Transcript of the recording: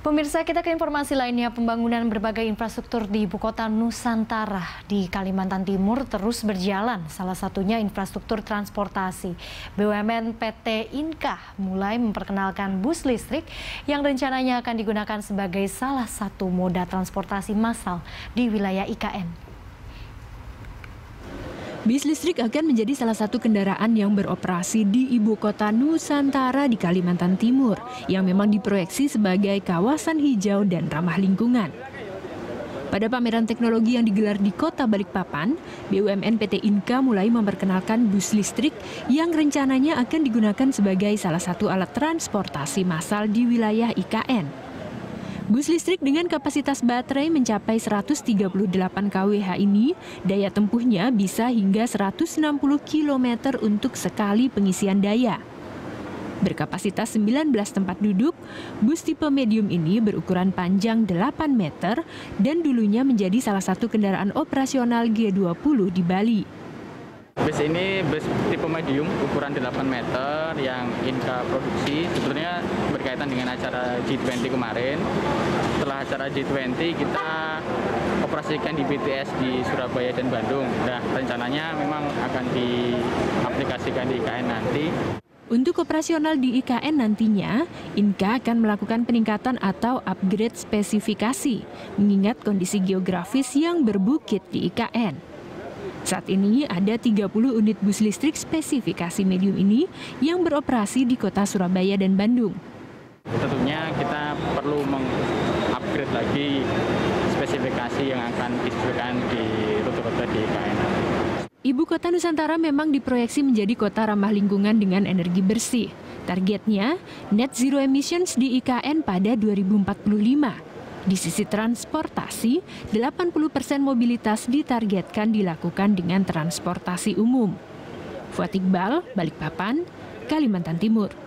Pemirsa, kita ke informasi lainnya. Pembangunan berbagai infrastruktur di ibu kota Nusantara di Kalimantan Timur terus berjalan. Salah satunya infrastruktur transportasi. BUMN PT Inka mulai memperkenalkan bus listrik yang rencananya akan digunakan sebagai salah satu moda transportasi massal di wilayah IKN. Bis listrik akan menjadi salah satu kendaraan yang beroperasi di ibu kota Nusantara di Kalimantan Timur, yang memang diproyeksi sebagai kawasan hijau dan ramah lingkungan. Pada pameran teknologi yang digelar di Kota Balikpapan, BUMN PT Inka mulai memperkenalkan bus listrik yang rencananya akan digunakan sebagai salah satu alat transportasi massal di wilayah IKN. Bus listrik dengan kapasitas baterai mencapai 138 kWh ini, daya tempuhnya bisa hingga 160 km untuk sekali pengisian daya. Berkapasitas 19 tempat duduk, bus tipe medium ini berukuran panjang 8 meter dan dulunya menjadi salah satu kendaraan operasional G20 di Bali. Bus ini bus tipe medium ukuran 8 meter yang Inka produksi. Sebetulnya berkaitan dengan acara G20 kemarin. Setelah acara G20 kita operasikan di BTS di Surabaya dan Bandung. Nah, rencananya memang akan diaplikasikan di IKN nanti. Untuk operasional di IKN nantinya, Inka akan melakukan peningkatan atau upgrade spesifikasi, mengingat kondisi geografis yang berbukit di IKN. Saat ini ada 30 unit bus listrik spesifikasi medium ini yang beroperasi di kota Surabaya dan Bandung. Tentunya kita perlu mengupgrade lagi spesifikasi yang akan disediakan di rute-rute di IKN. Ibu kota Nusantara memang diproyeksi menjadi kota ramah lingkungan dengan energi bersih. Targetnya net zero emissions di IKN pada 2045. Di sisi transportasi, 80% mobilitas ditargetkan dilakukan dengan transportasi umum. Fuad Iqbal, Balikpapan, Kalimantan Timur.